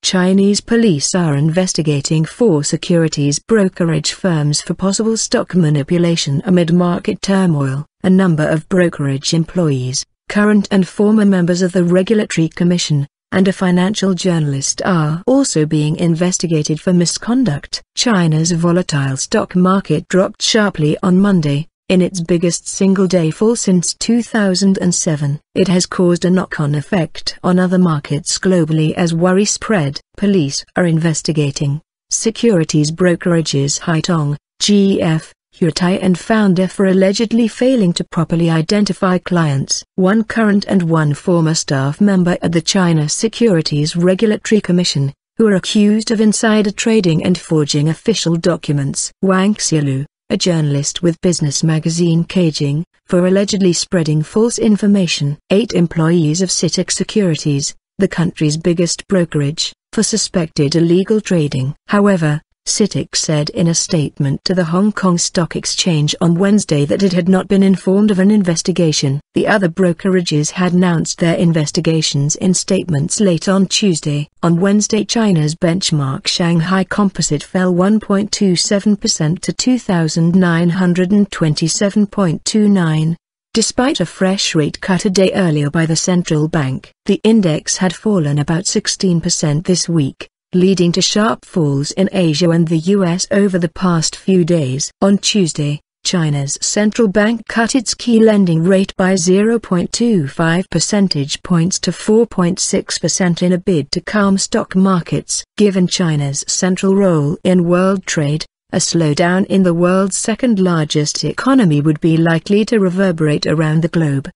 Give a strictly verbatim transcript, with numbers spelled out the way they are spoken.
Chinese police are investigating four securities brokerage firms for possible stock manipulation amid market turmoil. A number of brokerage employees, current and former members of the Regulatory Commission, and a financial journalist are also being investigated for misconduct. China's volatile stock market dropped sharply on Monday, in its biggest single-day fall since two thousand seven. It has caused a knock-on effect on other markets globally as worry spread. Police are investigating securities brokerages Haitong, G F, Huatai and Founder for allegedly failing to properly identify clients. One current and one former staff member at the China Securities Regulatory Commission, who are accused of insider trading and forging official documents. Wang Xiaolu, a journalist with business magazine Caijing, for allegedly spreading false information. Eight employees of C I T I C Securities, the country's biggest brokerage, for suspected illegal trading. However, C I T I C said in a statement to the Hong Kong Stock Exchange on Wednesday that it had not been informed of an investigation. The other brokerages had announced their investigations in statements late on Tuesday. On Wednesday, China's benchmark Shanghai Composite fell one point two seven percent to two thousand nine hundred twenty-seven point two nine. Despite a fresh rate cut a day earlier by the central bank, the index had fallen about sixteen percent this week, leading to sharp falls in Asia and the U S over the past few days. On Tuesday, China's central bank cut its key lending rate by zero point two five percentage points to four point six percent in a bid to calm stock markets. Given China's central role in world trade, a slowdown in the world's second-largest economy would be likely to reverberate around the globe.